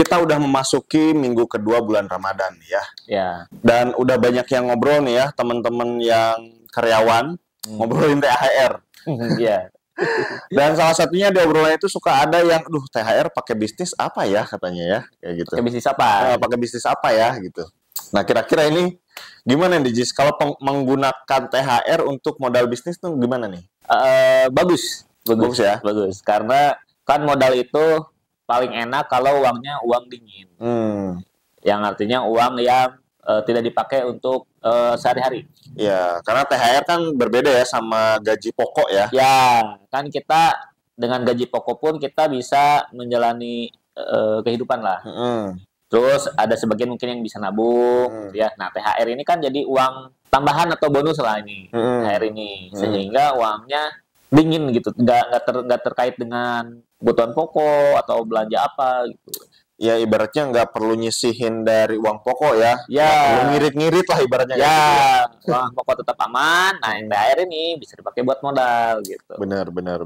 kita udah memasuki minggu kedua bulan Ramadan ya. Ya. Dan udah banyak yang ngobrol nih ya, teman-teman yang karyawan ngobrolin THR. Iya. Dan salah satunya di obrolan itu suka ada yang, duh THR pakai bisnis apa ya katanya ya, kayak gitu. Pakai bisnis apa? Pakai bisnis apa ya gitu. Nah kira-kira ini gimana nih Jis? Kalau menggunakan THR untuk modal bisnis tuh gimana nih? Bagus ya. Bagus. Karena kan modal itu paling enak kalau uangnya uang dingin. Yang artinya uang yang tidak dipakai untuk sehari-hari. Ya, karena THR kan berbeda ya sama gaji pokok ya. Ya, kan kita dengan gaji pokok pun kita bisa menjalani kehidupan lah. Terus ada sebagian mungkin yang bisa nabung, ya. Nah, THR ini kan jadi uang tambahan atau bonus lah ini, THR ini, sehingga uangnya dingin gitu, nggak terkait dengan kebutuhan pokok atau belanja apa gitu. Ya ibaratnya nggak perlu nyisihin dari uang pokok ya. Ya. Nggak perlu ngirit-ngirit lah ibaratnya. Ya, gitu. Uang pokok tetap aman. Nah, yang THR ini bisa dipakai buat modal gitu. Benar.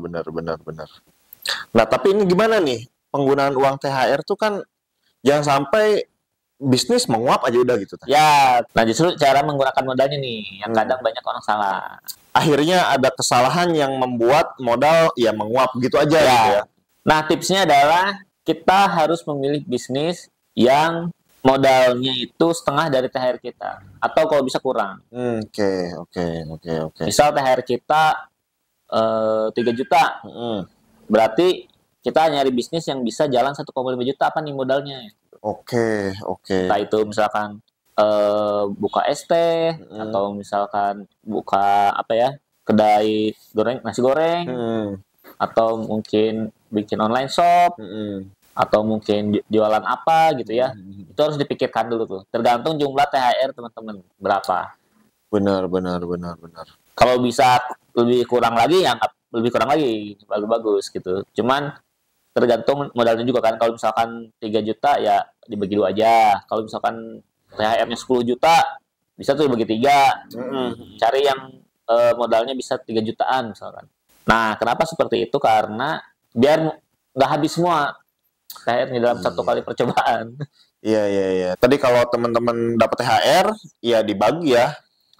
Nah, tapi ini gimana nih? Penggunaan uang THR tuh kan jangan sampai bisnis menguap aja udah gitu. Ya, nah justru cara menggunakan modalnya nih yang kadang banyak orang salah. Akhirnya ada kesalahan yang membuat modal ya menguap gitu aja ya. Gitu ya. Nah, tipsnya adalah kita harus memilih bisnis yang modalnya itu setengah dari THR kita, atau kalau bisa kurang. Oke. Misal THR kita 3 juta, berarti kita nyari bisnis yang bisa jalan 1,5 juta, apa nih modalnya? Oke. Entah itu misalkan buka ST, atau misalkan buka apa ya, kedai nasi goreng, atau mungkin bikin online shop, atau mungkin jualan apa gitu ya. Itu harus dipikirkan dulu tuh. Tergantung jumlah THR teman-teman berapa. Benar. Kalau bisa lebih kurang lagi, ya lebih kurang lagi, bagus gitu. Cuman tergantung modalnya juga kan. Kalau misalkan 3 juta ya dibagi 2 aja. Kalau misalkan THR-nya 10 juta, bisa tuh dibagi 3. Cari yang modalnya bisa 3 jutaan misalkan. Nah, kenapa seperti itu? Karena biar nggak habis semua THR-nya dalam satu kali percobaan. Iya. Tadi kalau teman-teman dapat THR, ya dibagi ya.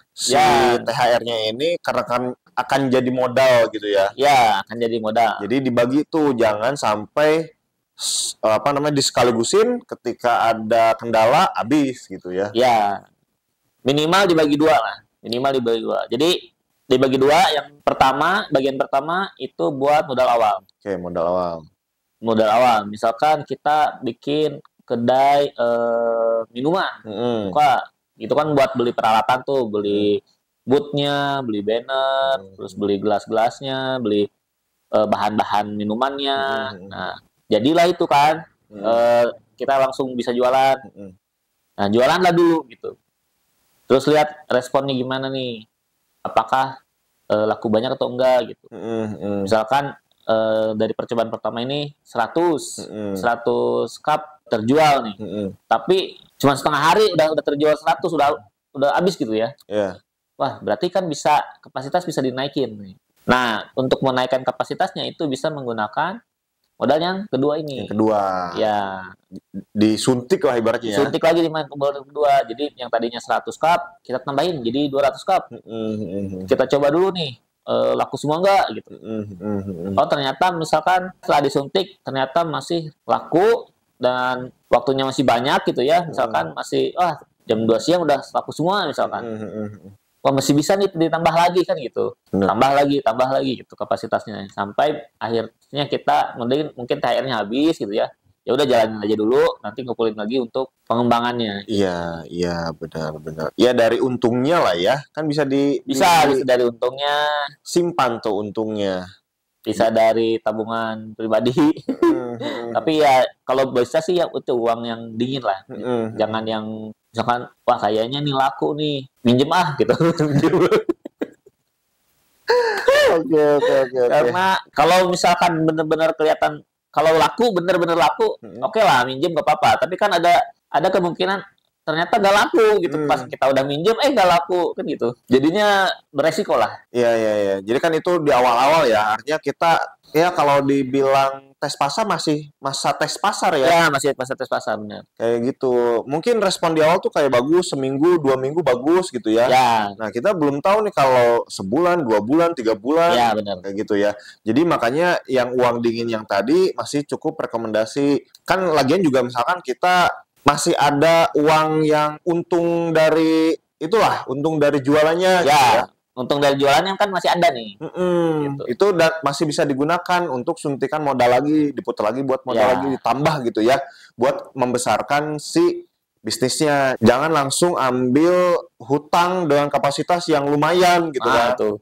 THR-nya ini karena kan akan jadi modal gitu ya. Ya, akan jadi modal. Jadi dibagi tuh, jangan sampai disekaligusin ketika ada kendala habis gitu ya. Ya, minimal dibagi 2 lah. Jadi dibagi 2, yang pertama, bagian pertama itu buat modal awal. Oke, Modal awal. Misalkan kita bikin kedai minuman. Buka. Itu kan buat beli peralatan tuh, beli bootnya, beli banner, terus beli gelas-gelasnya, beli bahan-bahan minumannya. Nah, jadilah itu kan kita langsung bisa jualan. Nah, jualan lah dulu gitu. Terus lihat responnya gimana nih. Apakah laku banyak atau enggak gitu. Misalkan dari percobaan pertama ini 100 cup terjual nih. Tapi cuma setengah hari udah terjual 100, udah habis gitu ya. Wah, berarti kan kapasitas bisa dinaikin nih. Nah, untuk menaikkan kapasitasnya itu bisa menggunakan modal yang kedua ini. Yang kedua. Ya. Disuntik lah ibaratnya. Disuntik lagi di modal kedua. Jadi yang tadinya 100 cup, kita tambahin jadi 200 cup. Kita coba dulu nih, laku semua enggak gitu. Oh, ternyata misalkan setelah disuntik ternyata masih laku dan waktunya masih banyak gitu ya. Misalkan masih jam 2 siang udah laku semua misalkan. Wah, masih bisa nih ditambah lagi kan gitu. Tambah lagi gitu kapasitasnya sampai akhirnya kita mungkin THR-nya habis gitu ya. Ya udah jalanin aja dulu, nanti ngumpulin lagi untuk pengembangannya. Iya, benar. Ya dari untungnya lah ya. Kan bisa bisa dari untungnya, simpan tuh untungnya. Bisa dari tabungan pribadi. Tapi ya kalau bisa sih ya itu uang yang dingin lah. Jangan yang misalkan wah kayaknya nih laku nih, minjem gitu. Oke. Karena kalau misalkan benar-benar kelihatan kalau laku, benar-benar laku, oke lah minjem nggak apa-apa. Tapi kan ada kemungkinan ternyata gak laku gitu. Pas kita udah minjem gak laku kan gitu. Jadinya beresiko lah. Iya. Jadi kan itu di awal-awal ya. Artinya kita ya kalau dibilang tes pasar masih masa tes pasar ya. Ya, masih masa tes pasar benar. Kayak gitu. Mungkin respon di awal tuh kayak bagus, seminggu, 2 minggu bagus gitu ya. Ya. Nah, kita belum tahu nih kalau sebulan, 2 bulan, 3 bulan. Ya, benar. Kayak gitu ya. Jadi makanya yang uang dingin yang tadi masih cukup rekomendasi. Kan lagian juga misalkan kita masih ada uang yang untung dari itulah, untung dari jualannya gitu ya. Untung dari jualannya kan masih ada nih. Gitu. Itu masih bisa digunakan untuk suntikan modal lagi, diputar lagi buat modal lagi, ditambah gitu ya, buat membesarkan si bisnisnya. Jangan langsung ambil hutang dengan kapasitas yang lumayan gitu kan. Tuh.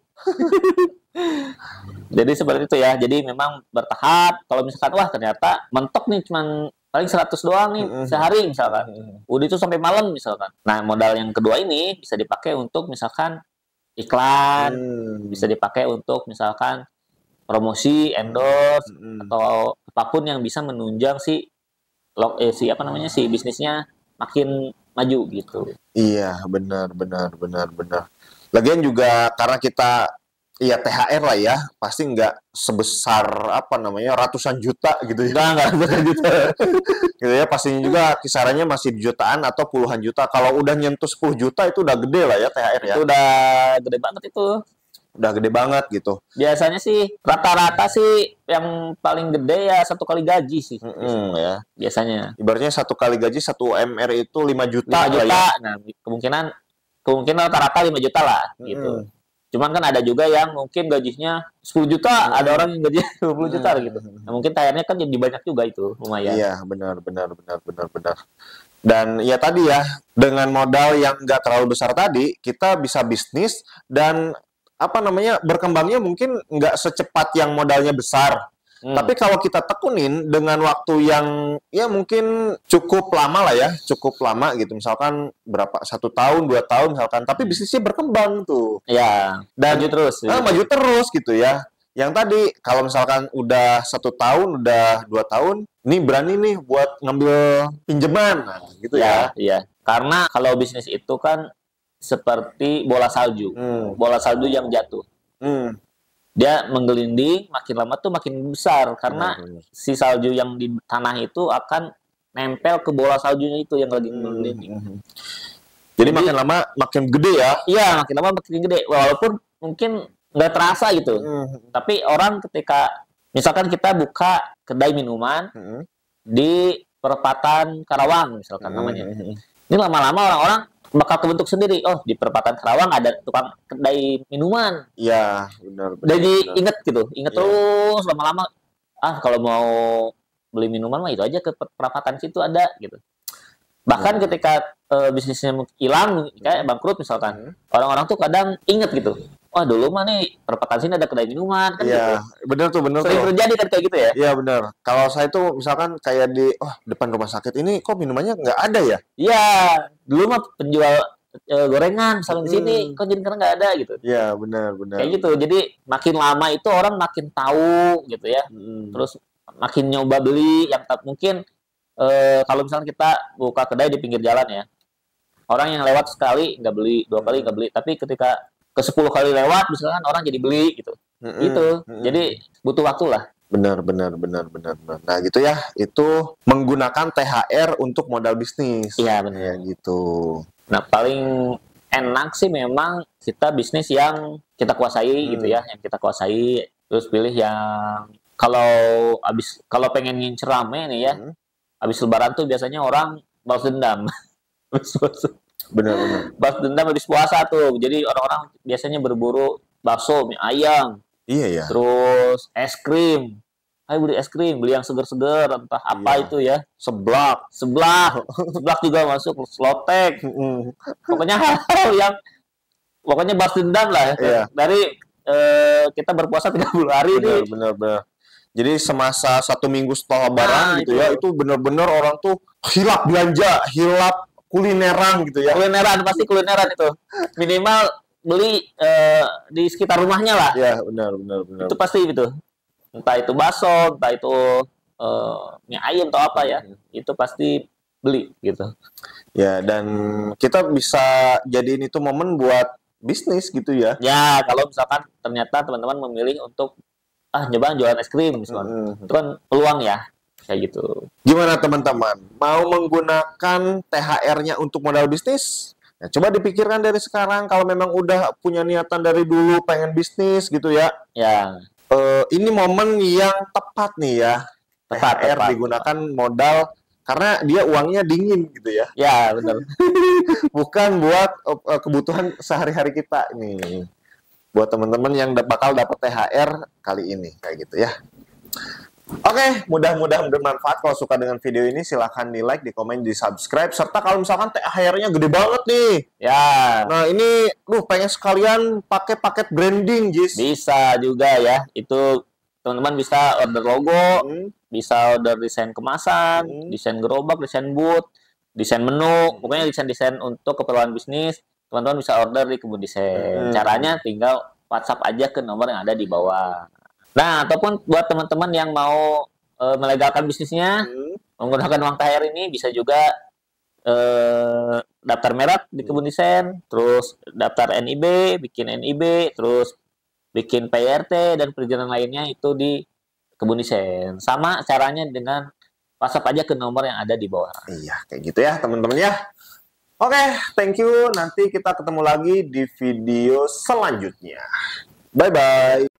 Jadi seperti itu ya. Jadi memang bertahap. Kalau misalkan wah ternyata mentok nih cuman paling 100 doang nih sehari misalkan. Udah itu sampai malam misalkan. Nah, modal yang kedua ini bisa dipakai untuk misalkan iklan, bisa dipakai untuk misalkan promosi, endorse atau apapun yang bisa menunjang si bisnisnya makin maju gitu. Iya, benar. Lagian juga karena kita THR lah ya, pasti nggak sebesar ratusan juta gitu ya. Nggak ratusan juta. Gitu ya, pastinya juga kisarannya masih jutaan atau puluhan juta. Kalau udah nyentuh 10 juta itu udah gede lah ya THR ya. Itu udah gede banget itu. Udah gede banget gitu. Biasanya sih rata-rata sih yang paling gede ya 1 kali gaji sih. Ya. Biasanya. Ibaratnya 1 kali gaji 1 UMR itu 5 juta. 5 juta. Ya. Nah, kemungkinan rata-rata 5 juta lah gitu. Cuman kan ada juga yang mungkin gajinya 10 juta, ada orang yang gajinya 20 juta gitu. Nah, mungkin THR-nya kan jadi banyak juga itu, lumayan. Iya, benar. Dan ya tadi ya, dengan modal yang nggak terlalu besar tadi, kita bisa bisnis dan berkembangnya mungkin nggak secepat yang modalnya besar. Tapi kalau kita tekunin dengan waktu yang ya mungkin cukup lama lah ya, cukup lama gitu. Misalkan berapa, 1 tahun, 2 tahun misalkan. Tapi bisnisnya berkembang tuh. Ya, dan maju terus gitu ya. Yang tadi kalau misalkan udah 1 tahun, udah 2 tahun, nih berani nih buat ngambil pinjaman, gitu ya. Iya. Karena kalau bisnis itu kan seperti bola salju, bola salju yang jatuh. Dia menggelinding, makin lama tuh makin besar karena si salju yang di tanah itu akan nempel ke bola saljunya itu yang lagi menggelinding. Jadi makin lama makin gede ya? Iya, makin lama makin gede. Walaupun mungkin nggak terasa gitu. Tapi orang ketika misalkan kita buka kedai minuman di perempatan Karawang misalkan namanya. Ini lama-lama orang-orang bakal kebentuk sendiri. Oh, di perempatan Karawang ada tukang kedai minuman. Iya, benar. Jadi inget gitu, terus lama-lama. Kalau mau beli minuman mah itu aja ke perempatan situ ada gitu. Bahkan ketika bisnisnya hilang, kayak bangkrut misalkan, orang-orang tuh kadang inget gitu. Wah, dulu mah nih perempatan sini ada kedai minuman kan. Iya, gitu. Bener tuh. Sering terjadi kan kayak gitu ya? Iya, bener. Kalau saya tuh misalkan kayak di depan rumah sakit ini kok minumannya nggak ada ya? Iya, dulu mah penjual gorengan misalnya di sini, kok jadi karena nggak ada gitu. Iya, benar. Kayak gitu. Jadi makin lama itu orang makin tahu gitu ya. Terus makin nyoba beli yang mungkin kalau misalnya kita buka kedai di pinggir jalan ya, orang yang lewat sekali nggak beli, 2 kali nggak beli, tapi ketika ke 10 kali lewat misalkan orang jadi beli gitu. Jadi butuh waktu lah. Benar. Nah, gitu ya. Itu menggunakan THR untuk modal bisnis. Iya, benar. Ya, gitu. Nah, paling enak sih memang kita bisnis yang kita kuasai gitu ya, yang kita kuasai. Terus pilih yang kalau pengen ngincer rame nih ya, habis lebaran tuh biasanya orang balas dendam. Benar. Balas dendam habis puasa tuh. Jadi orang-orang biasanya berburu bakso, mie ayam. Iya ya. Terus es krim. Ayo beli es krim, beli yang seger-seger, entah apa itu ya. Seblak juga masuk, slotek. Pokoknya hal yang balas dendam lah. Iya. Dari kita berpuasa 30 hari nih. Benar. Jadi semasa 1 minggu setelah lebaran gitu ya, itu benar-benar orang tuh hilap belanja, hilap kulineran gitu ya. Pasti kulineran itu. Minimal beli di sekitar rumahnya lah. Iya, benar. Itu pasti gitu. Entah itu bakso, entah itu mie ayam atau apa ya. Itu pasti beli gitu. Ya, dan kita bisa jadiin itu momen buat bisnis gitu ya. Ya, kalau misalkan ternyata teman-teman memilih untuk nyoba jualan es krim misalkan. Itu kan peluang ya, kayak gitu. Gimana teman-teman? Mau menggunakan THR-nya untuk modal bisnis? Nah, coba dipikirkan dari sekarang kalau memang udah punya niatan dari dulu pengen bisnis gitu ya. Ya. Ini momen yang tepat nih ya. THR digunakan modal karena dia uangnya dingin gitu ya. Ya, benar. Bukan buat kebutuhan sehari-hari kita nih. Buat teman-teman yang bakal dapat THR kali ini kayak gitu ya. Oke, mudah-mudahan bermanfaat. Kalau suka dengan video ini silahkan di like, di komen, di subscribe. Serta kalau misalkan THR-nya gede banget nih. Ya. Nah ini, pengen sekalian pakai paket branding, Jis. Bisa juga ya. Itu teman-teman bisa order logo, bisa order desain kemasan, desain gerobak, desain booth, desain menu. Pokoknya desain-desain untuk keperluan bisnis. Teman-teman bisa order di Kebun Desain. Caranya tinggal WhatsApp aja ke nomor yang ada di bawah. Nah, ataupun buat teman-teman yang mau melegalkan bisnisnya, menggunakan uang THR ini bisa juga daftar merek di Kebun Desain, terus daftar NIB, bikin NIB, terus bikin PRT dan perizinan lainnya itu di Kebun Desain. Sama caranya dengan WhatsApp aja ke nomor yang ada di bawah. Iya, kayak gitu ya teman-teman ya. Oke, thank you. Nanti kita ketemu lagi di video selanjutnya. Bye-bye.